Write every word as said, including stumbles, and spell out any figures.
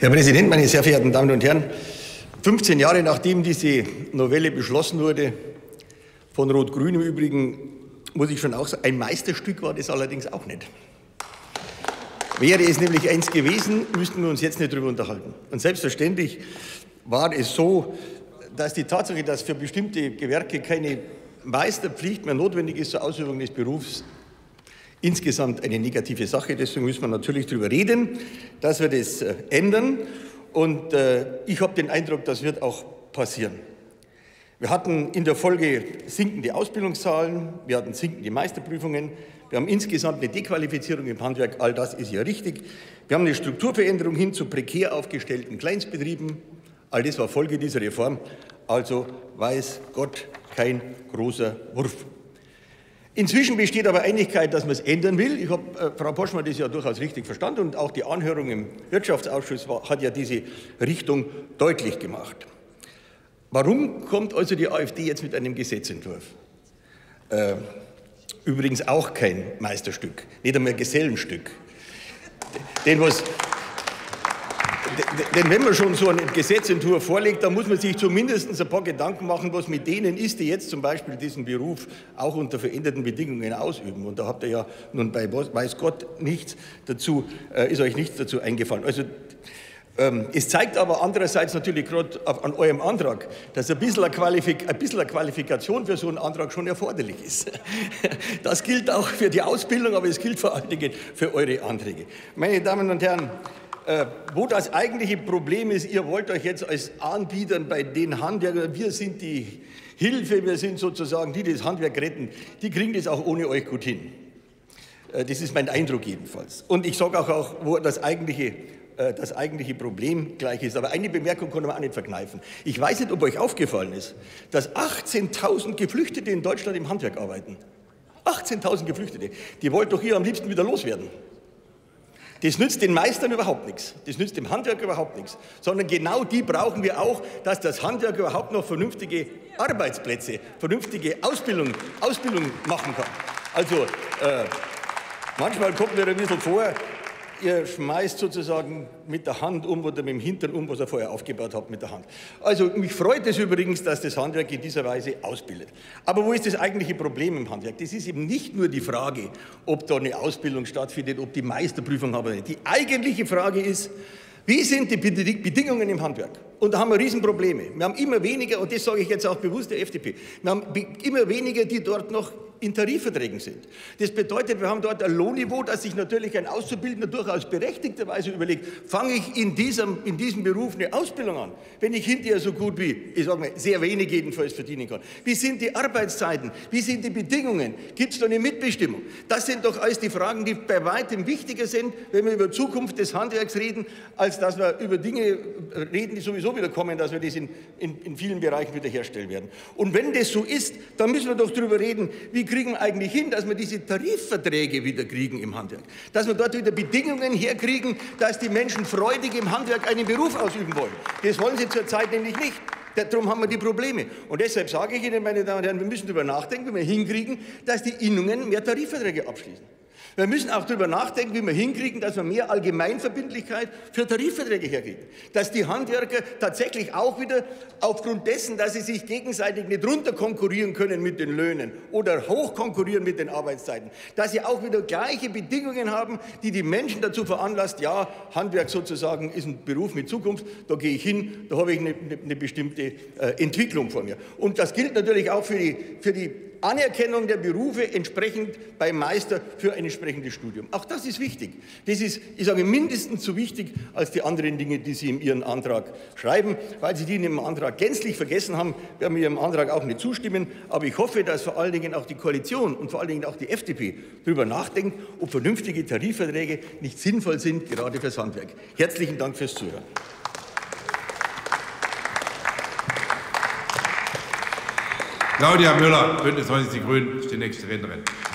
Herr Präsident, meine sehr verehrten Damen und Herren! fünfzehn Jahre nachdem diese Novelle beschlossen wurde, von Rot-Grün im Übrigen, muss ich schon auch sagen, ein Meisterstück war das allerdings auch nicht. Wäre es nämlich eins gewesen, müssten wir uns jetzt nicht darüber unterhalten. Und selbstverständlich war es so, dass die Tatsache, dass für bestimmte Gewerke keine Meisterpflicht mehr notwendig ist zur Ausübung des Berufs, insgesamt eine negative Sache. Deswegen müssen wir natürlich darüber reden, dass wir das äh, ändern. Und äh, ich habe den Eindruck, das wird auch passieren. Wir hatten in der Folge sinkende Ausbildungszahlen, wir hatten sinkende Meisterprüfungen, wir haben insgesamt eine Dequalifizierung im Handwerk, all das ist ja richtig. Wir haben eine Strukturveränderung hin zu prekär aufgestellten Kleinstbetrieben, all das war Folge dieser Reform, also weiß Gott kein großer Wurf. Inzwischen besteht aber Einigkeit, dass man es ändern will. Ich habe äh, Frau Poschmann das ja durchaus richtig verstanden und auch die Anhörung im Wirtschaftsausschuss war, hat ja diese Richtung deutlich gemacht. Warum kommt also die AfD jetzt mit einem Gesetzentwurf? Äh, übrigens auch kein Meisterstück, nicht einmal Gesellenstück. Denn, was, denn wenn man schon so einen Gesetzentwurf vorlegt, dann muss man sich zumindest ein paar Gedanken machen, was mit denen ist, die jetzt zum Beispiel diesen Beruf auch unter veränderten Bedingungen ausüben. Und da habt ihr ja nun bei weiß Gott nichts dazu, äh, ist euch nichts dazu eingefallen. Also Ähm, es zeigt aber andererseits natürlich gerade an eurem Antrag, dass ein bisschen eine, Qualifik ein bisschen eine Qualifikation für so einen Antrag schon erforderlich ist. Das gilt auch für die Ausbildung, aber es gilt vor allen Dingen für eure Anträge. Meine Damen und Herren, äh, wo das eigentliche Problem ist, ihr wollt euch jetzt als Anbietern bei den Handwerkern, wir sind die Hilfe, wir sind sozusagen die, die das Handwerk retten, die kriegen das auch ohne euch gut hin. Äh, das ist mein Eindruck jedenfalls. Und ich sage auch, auch, wo das eigentliche das eigentliche Problem gleich ist. Aber eine Bemerkung konnte man auch nicht verkneifen. Ich weiß nicht, ob euch aufgefallen ist, dass achtzehntausend Geflüchtete in Deutschland im Handwerk arbeiten. achtzehntausend Geflüchtete. Die wollten doch hier am liebsten wieder loswerden. Das nützt den Meistern überhaupt nichts. Das nützt dem Handwerk überhaupt nichts. Sondern genau die brauchen wir auch, dass das Handwerk überhaupt noch vernünftige Arbeitsplätze, vernünftige Ausbildung, Ausbildung machen kann. Also äh, manchmal kommt mir ein bisschen vor, ihr schmeißt sozusagen mit der Hand um oder mit dem Hintern um, was ihr vorher aufgebaut habt mit der Hand. Also mich freut es übrigens, dass das Handwerk in dieser Weise ausbildet. Aber wo ist das eigentliche Problem im Handwerk? Das ist eben nicht nur die Frage, ob da eine Ausbildung stattfindet, ob die Meisterprüfung haben oder nicht. Die eigentliche Frage ist, wie sind die Bedingungen im Handwerk? Und da haben wir Riesenprobleme. Wir haben immer weniger, und das sage ich jetzt auch bewusst der F D P, wir haben immer weniger, die dort noch in Tarifverträgen sind. Das bedeutet, wir haben dort ein Lohnniveau, das sich natürlich ein Auszubildender durchaus berechtigterweise überlegt, fange ich in diesem, in diesem Beruf eine Ausbildung an, wenn ich hinterher so gut wie, ich sage mal, sehr wenig jedenfalls verdienen kann. Wie sind die Arbeitszeiten? Wie sind die Bedingungen? Gibt es da eine Mitbestimmung? Das sind doch alles die Fragen, die bei weitem wichtiger sind, wenn wir über Zukunft des Handwerks reden, als dass wir über Dinge reden, die sowieso wieder kommen, dass wir das in, in, in vielen Bereichen wiederherstellen werden. Und wenn das so ist, dann müssen wir doch darüber reden, wie kriegen wir eigentlich hin, dass wir diese Tarifverträge wieder kriegen im Handwerk. Dass wir dort wieder Bedingungen herkriegen, dass die Menschen freudig im Handwerk einen Beruf ausüben wollen. Das wollen sie zurzeit nämlich nicht. Darum haben wir die Probleme. Und deshalb sage ich Ihnen, meine Damen und Herren, wir müssen darüber nachdenken, wie wir hinkriegen, dass die Innungen mehr Tarifverträge abschließen. Wir müssen auch darüber nachdenken, wie wir hinkriegen, dass wir mehr Allgemeinverbindlichkeit für Tarifverträge herkriegen. Dass die Handwerker tatsächlich auch wieder aufgrund dessen, dass sie sich gegenseitig nicht runter konkurrieren können mit den Löhnen oder hoch konkurrieren mit den Arbeitszeiten, dass sie auch wieder gleiche Bedingungen haben, die die Menschen dazu veranlasst, ja, Handwerk sozusagen ist ein Beruf mit Zukunft, da gehe ich hin, da habe ich eine, eine bestimmte äh, Entwicklung vor mir. Und das gilt natürlich auch für die, für die Anerkennung der Berufe entsprechend beim Meister für ein entsprechendes Studium. Auch das ist wichtig. Das ist, ich sage, mindestens so wichtig als die anderen Dinge, die Sie in Ihren Antrag schreiben. Weil Sie die in Ihrem Antrag gänzlich vergessen haben, werden wir Ihrem Antrag auch nicht zustimmen. Aber ich hoffe, dass vor allen Dingen auch die Koalition und vor allen Dingen auch die F D P darüber nachdenkt, ob vernünftige Tarifverträge nicht sinnvoll sind, gerade fürs Handwerk. Herzlichen Dank fürs Zuhören. Claudia Müller, Bündnis neunzig Die Grünen, ist die nächste Rednerin.